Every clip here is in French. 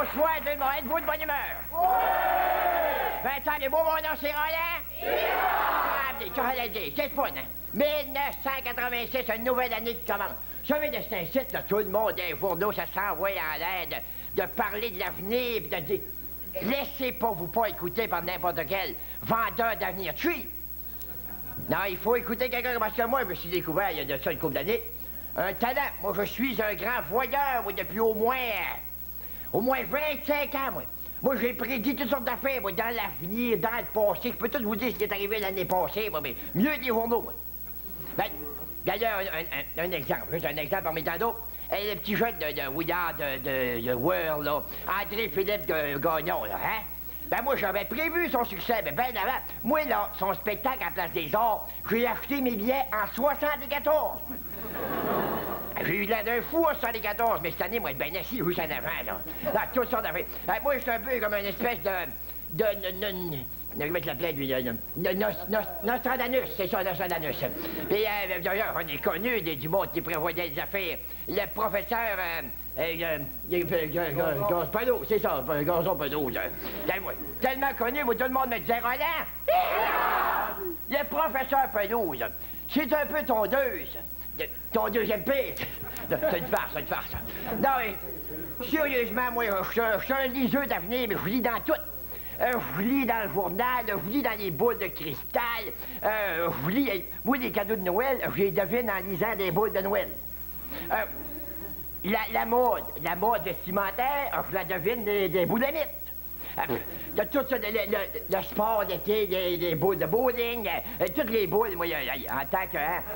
Bonsoir tout le monde, êtes-vous de bonne humeur? Oui! 20 ans de beau, mon nom c'est Roland? C'est fun, hein? 1986, une nouvelle année qui commence. Vous savez, de cet site, là, tout le monde, les journaux, ça s'envoie en l'air de parler de l'avenir, puis de dire... Laissez pas vous pas écouter par n'importe quel vendeur d'avenir. Non, il faut écouter quelqu'un parce que moi, je me suis découvert il y a de ça une couple d'années. Un talent. Moi, je suis un grand voyeur, moi, depuis au moins 25 ans, moi. Moi, j'ai prédit toutes sortes d'affaires, moi, dans l'avenir, dans le passé. Je peux tout vous dire ce qui est arrivé l'année passée, moi, mais mieux que les journaux, moi. Ben, d'ailleurs, un exemple, juste un exemple parmi tant d'autres. Le petit jeune de Willard de World, là, André-Philippe Gagnon, là, hein? Ben moi, j'avais prévu son succès, mais ben avant. Moi, là, son spectacle à Place des Arts, j'ai acheté mes billets en 74. J'ai eu l'air d'un fou en 74, mais cette année, moi, bien assis, juste en avant, là. Dans toutes sortes d'affaires. Moi, je suis un peu comme une espèce comment il l'appelait, lui, Nostradamus, c'est ça, Nostradamus. Puis, d'ailleurs, on est connu du monde qui prévoyait des affaires. Le professeur, Gazon Penaud, c'est ça, Gazon Penaud, là. Tellement connu, où tout le monde me disait, Roland, le professeur Penaud, là, c'est un peu tondeuse. Ton deuxième pire. C'est une farce. Non, mais, sérieusement, moi, je suis un liseur d'avenir, mais je lis dans tout. Je lis dans le journal, je lis dans les boules de cristal, je lis... Moi, les cadeaux de Noël, je les devine en lisant des boules de Noël. La mode vestimentaire, je la devine des boulamites. De tout ça, le sport d'été, des boules de bowling, toutes les boules, moi, en tant que... Hein,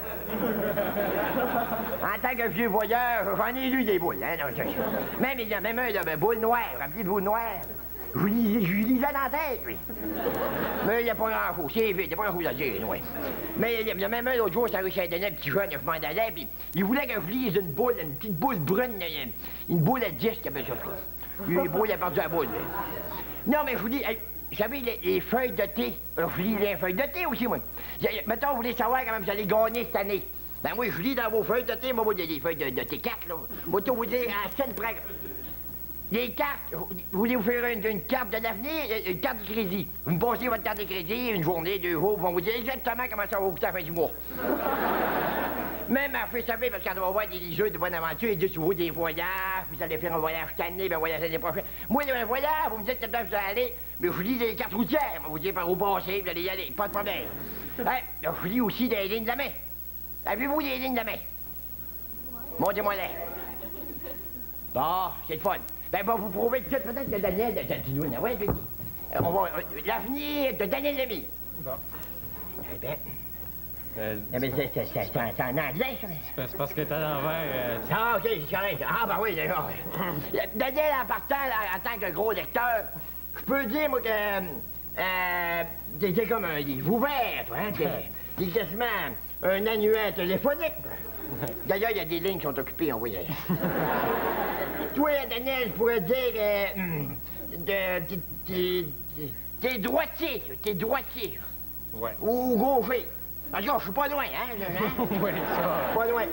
en tant que vieux voyeur, j'en ai lu des boules, hein. Même, il y a même un boule noire, rappelez boule noire. Je lui lisais dans la tête, lui. Mais il n'y a pas grand-chose, c'est vite, il n'y a pas grand-chose à dire, oui. Mais il y a même un l'autre jour, ça rue Saint-Denis, un petit jeune, je m'en allais, puis il voulait que je lise une petite boule brune, une boule à disque, il appelle ça. Une boule, il a perdu la boule. Non, mais je vous dis, vous savez, les feuilles de thé, je lis les feuilles de thé aussi, moi. Mettons, vous voulez savoir comment vous allez gagner cette année. Ben moi, je lis dans vos feuilles de thé, moi, des feuilles de thé 4, là. Moi, tout vous dire, à 7 près. Les cartes, vous voulez vous faire une carte de l'avenir, une carte de crédit. Vous me posez votre carte de crédit, une journée, 2 jours, ils vont vous dire exactement comment ça va vous coûter à la fin du mois. Même à faire savoir, parce qu'on va voir des liseurs de bonne aventure, ils disent vous des voyages, vous allez faire un voyage cette année, ben un voyage l'année prochaine. Moi, un voyage, vous me dites que là, vous allez aller, mais je vous lis des cartes routières, vous dites par où passer, vous allez y aller, pas de problème. Hein, je vous lis aussi des lignes de la main. Avez-vous des lignes de la main? Montez-moi-les. Bon, c'est le fun. Ben, va vous prouver tout de suite, peut-être que Daniel de Tantinoune, ouais, l'avenir de Daniel Lémy. Bon. Eh bien... mais c'est en anglais, ça. C'est parce que t'es à l'envers. Ah, OK, c'est correct. Ah, ben oui, d'accord. Daniel, en partant, là, en tant que gros lecteur, je peux dire, moi, que... t'es comme un livre ouvert, toi, hein? T'es quasiment un annuaire téléphonique. D'ailleurs, il y a des lignes qui sont occupées, on voyait. Toi, Daniel, je pourrais dire... t'es droitier, t'es droitier. Ouais. Ou gaucher. En tout cas, je suis pas loin, hein? Oui, ça. Pas loin.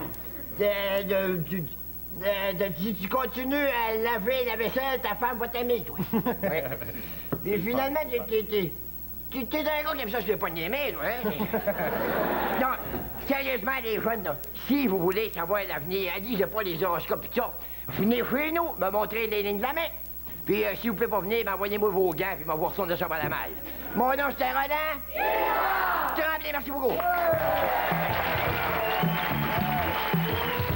Si tu continues à laver la vaisselle, ta femme va t'aimer, toi. Ouais. Puis finalement, t'es un gars qui aime ça se les poignées les mains, toi, hein? Non, sérieusement, les jeunes, là, si vous voulez savoir l'avenir, allez, pas les horoscopes et ça, venez chez nous, me montrer les lignes de la main. Puis si vous pouvez pas venir, envoyez-moi vos gants, puis vous retourner ça par la malle. Mon nom, c'est Roland. Trembley, merci beaucoup.